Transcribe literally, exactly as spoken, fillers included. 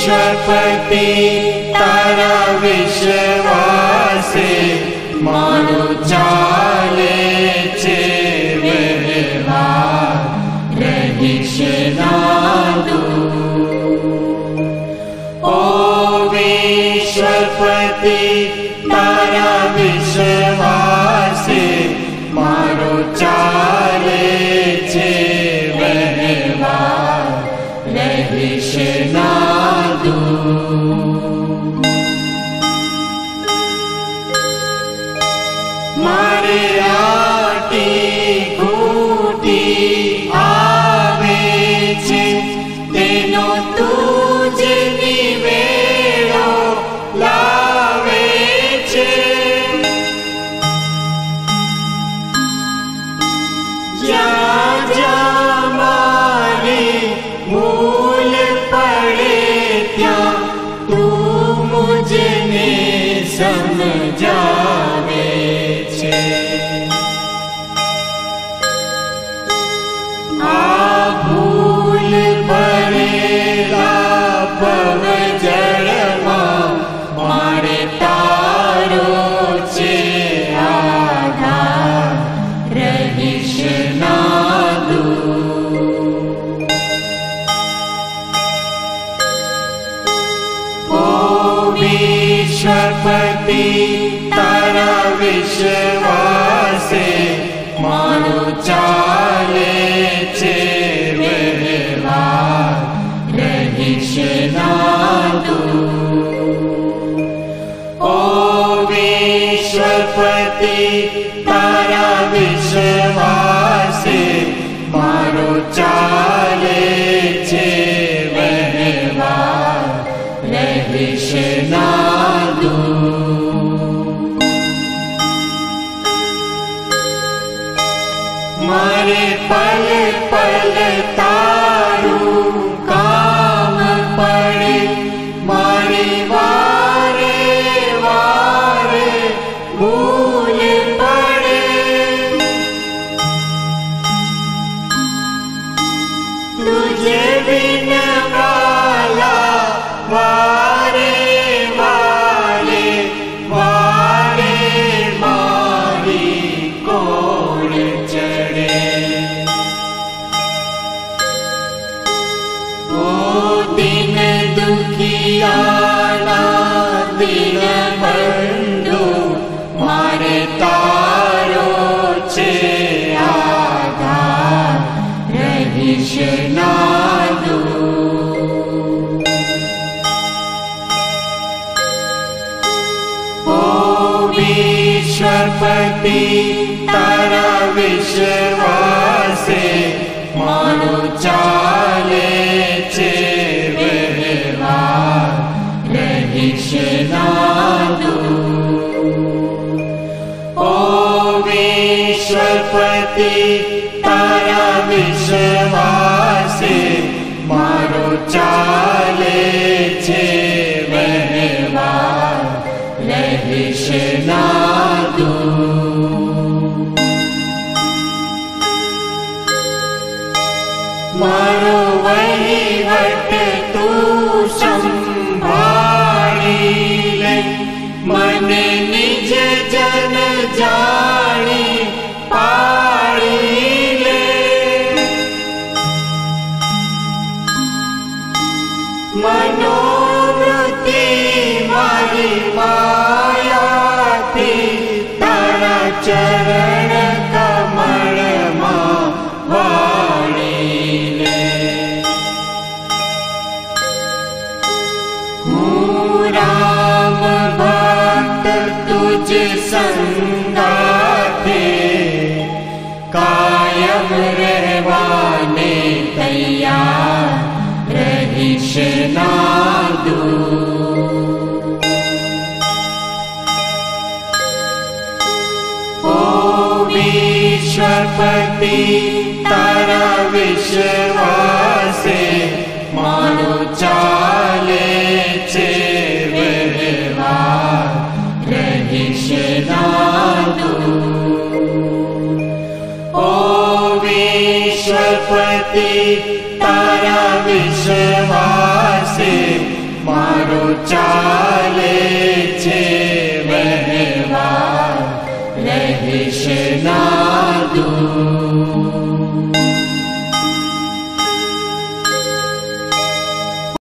विश्वपति तारा विश्वासे मारो चाले छे व्यवहार रहीश नादू। ओ विश्वपति तारा विश्वासे मारो चाले छे व्यवहार रहीश नादू। मारे आटी घूटी आवे छे तेनो तुझे निवेड़ो लावे छे। जा जा मारी भूल पड़े त्या तू मुझने समझावे छे। आ भूल भरेला भवजळमा मारे तारो छे आधार रहीश नादू। ओ विश्वपति तारा विश्वासे मारो चाले छे व्यवहार रहीश नादू। ओ विश्वपति तारा विश्वासे मारो चाले छे व्यवहार रहीश नादू। मारे पल पल तारू काम पड़े मारी वारे वारे भूल पड़े। तुझे बिन वाला वारे वारे वारे मारी कोड़ चढ़े। ओ दिन दुखियाना दिन बंधु मारे तारो छे आधार रहीश नादू। ओ विश्वपति तारा विश्वासे मारो चाले छे व्यवहार रहीश नादू। ओ विश्वपति तारा विश्वासे मारो चाले छे व्यवहार रहीश नादू। मारो वहीवट तू संभाળી ले मने निज जन जाणी पाड़ी ले। मनोवृत्ति मारी माया थी तारा चरण कमल मां वाणी ले। हूँ राम भक्त तुझ संगाथे कायम रहवाने तैयार रहीश नादू। ओ विश्वपति तारा विश्वासे मारो चाले छे व्यवहार रहीश नादू। ओ विश्वपति तारा विश्वासे ચાલે છે વહેવાર રહીશ ના દૂર.